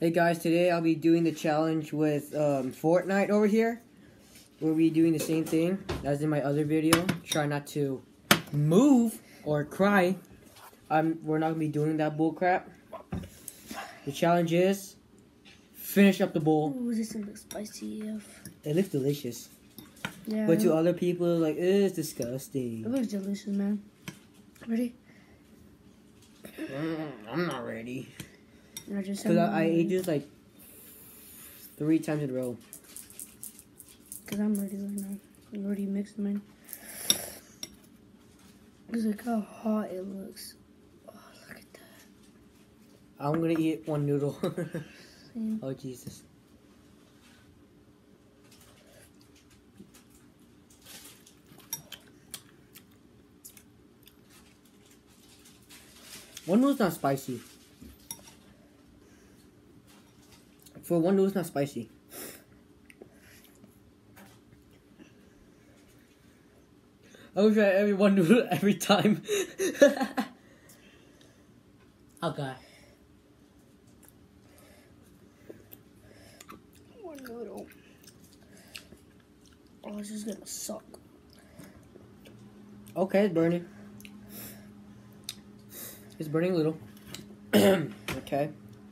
Hey guys, today I'll be doing the challenge with Fortnite over here. We'll be doing the same thing as in my other video. Try not to move or cry. We're not gonna be doing that bull crap. The challenge is finish up the bowl. Ooh, this one looks spicy. It looks delicious. Yeah. But to other people, like, it's disgusting. It looks delicious, man. Ready? I'm not ready. Because I ate this like 3 times in a row. Because I'm ready right now. I'm already mixed mine. Because look how hot it looks. Oh, look at that. I'm gonna eat one noodle. Same. Oh, Jesus. One noodle's not spicy. For one noodle's not spicy. I would try every one noodle every time. Okay. One noodle. Oh, this is gonna suck. Okay, it's burning. It's burning a little. Okay.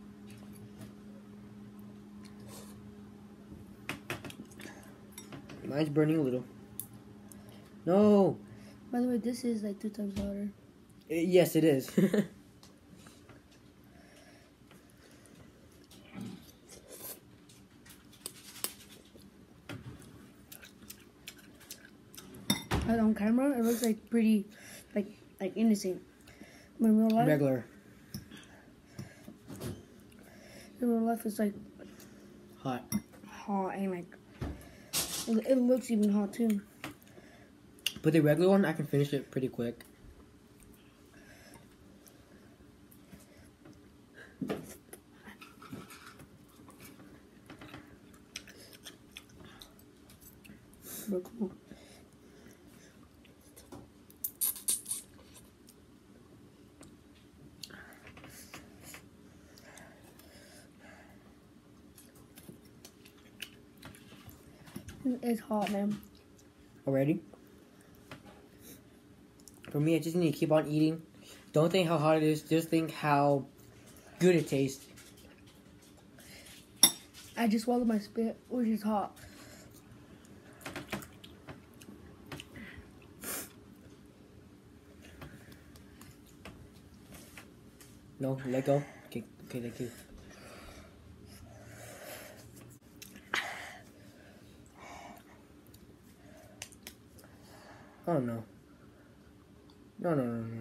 Mine's burning a little. No. By the way, this is like 2 times hotter. Yes, it is. But on camera, it looks like pretty, like innocent. But in real life, Regular. in real life, it's like Hot. hot and like it looks even hot too. But the regular one, I can finish it pretty quick. But come on. It's hot, man. Already? For me, I just need to keep on eating. Don't think how hot it is. Just think how good it tastes. I just swallowed my spit, which is hot. No, let go. Okay, thank you. Oh no. No.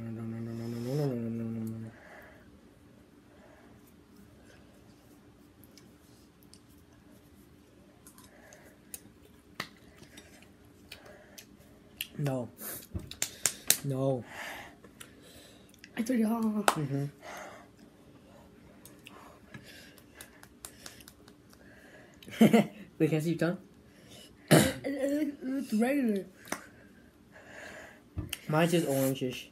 No. No. It's pretty hot. Mm-hmm. Wait, can I see your tongue? It looks regular. Mine's just orangish.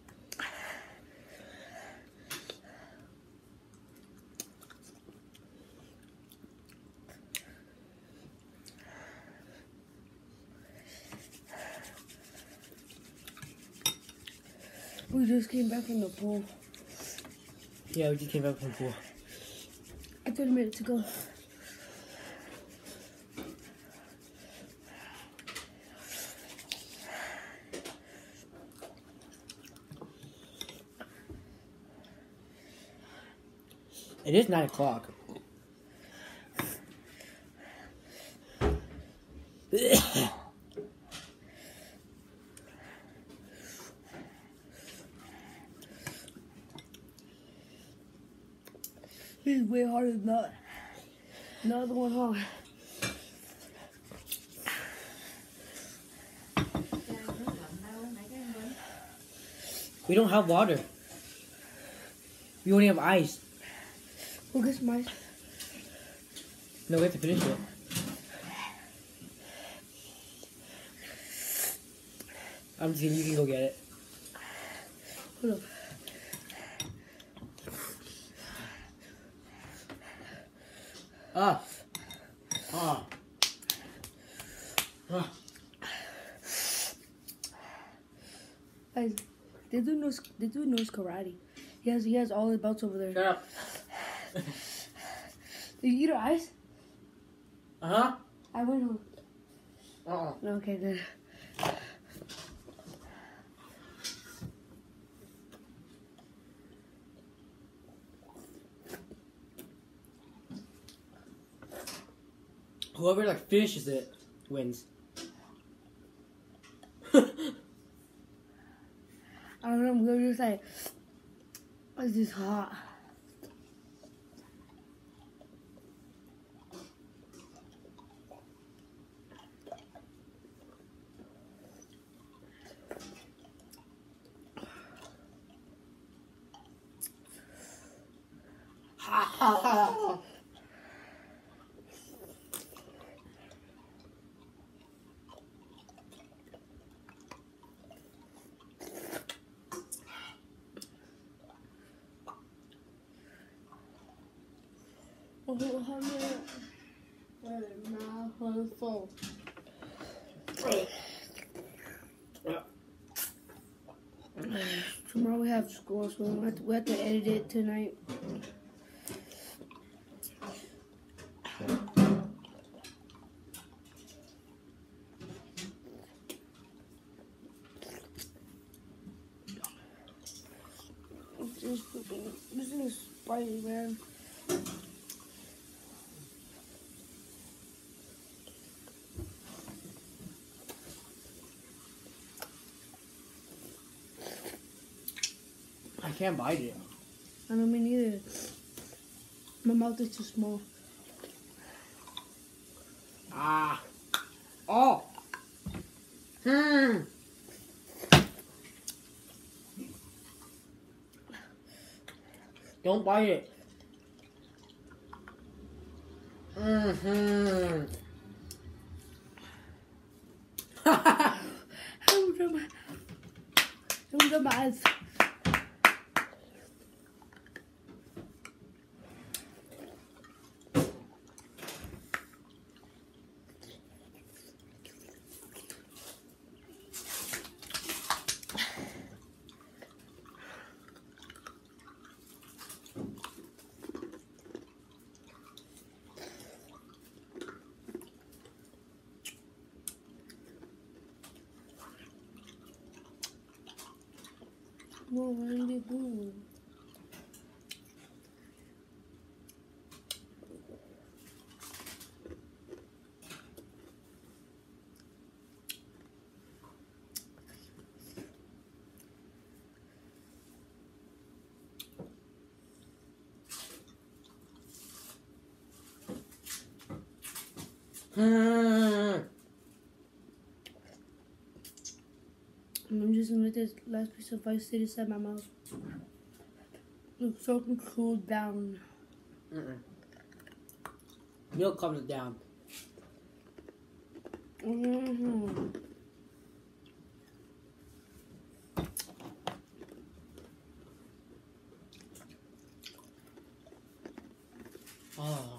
We just came back from the pool. Yeah, we just came back from the pool. 30 minutes ago. It is 9 o'clock. This is way harder than that. Another one hot. We don't have water. We only have ice. We'll get some ice. No, we have to finish it. I'm just kidding, you can go get it. Hold up. Ah. Ah. Ah. Guys, they do knows karate. He has all his belts over there. Shut up. Did you eat our ice? Uh-huh. I went home. Uh-uh. Okay, good. Whoever like finishes it wins. I don't know, we're just like, it's just hot. Tomorrow we have school, so we have to edit it tonight. This is spicy, man. I can't bite it. I don't mean either. My mouth is too small. Ah. Oh. Don't bite it. Mm-hmm. Don't rub my eyes. What are you doing? I'm just gonna let this last piece of ice sit inside my mouth. It's so can cool down. Milk comes down. Oh.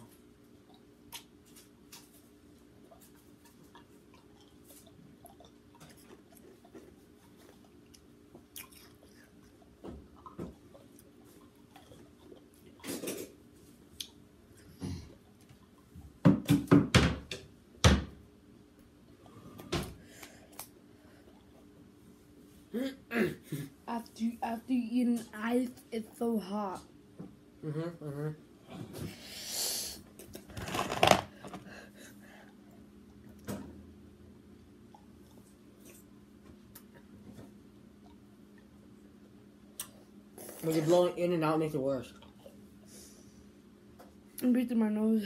After eating ice, it's so hot. When you're blowing in and out, it makes it worse. I'm breathing my nose.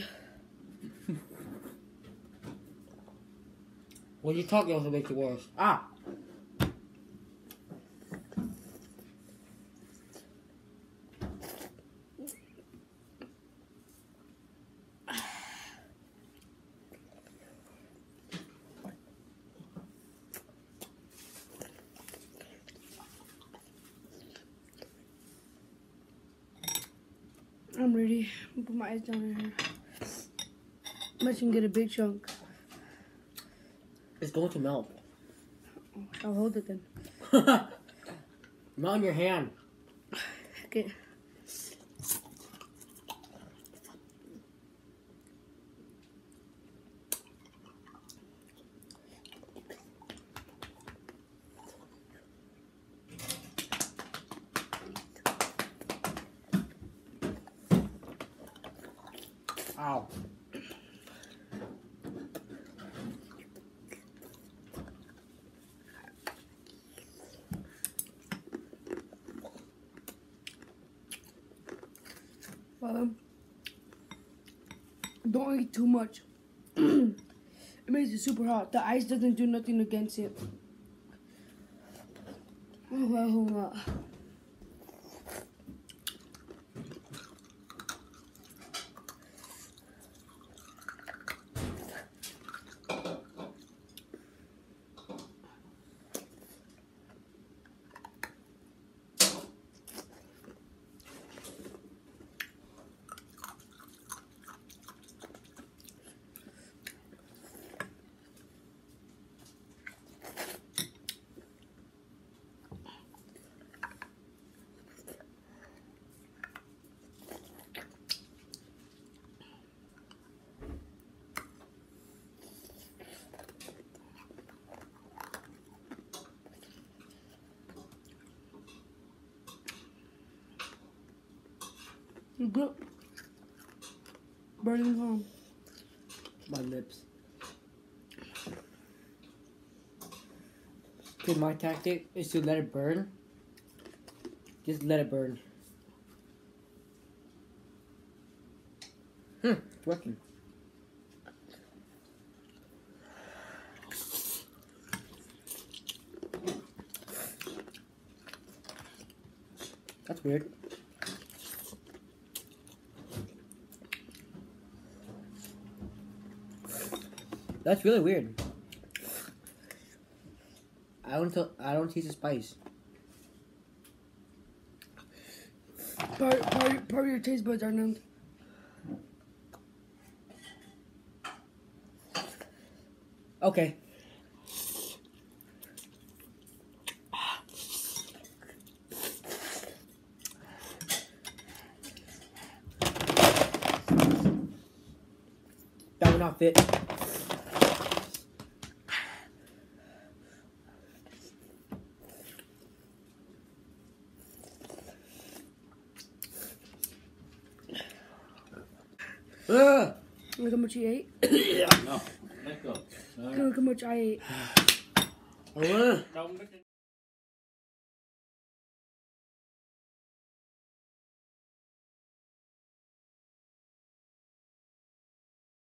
When you talk, it also makes it worse. Ah! I'm ready. Put my eyes down in here. Much can get a big chunk. It's going to melt. I'll hold it then. Melt in your hand. Okay. Ow. Don't eat too much. It makes it super hot. The ice doesn't do nothing against it. Oh. You good? Burning home. My lips. Okay, my tactic is to let it burn. Just let it burn. It's working. That's weird. That's really weird. I don't taste the spice. Part of your taste buds are numbed. Okay. That would not fit. Look how much you ate. No, let go. Look how much I ate.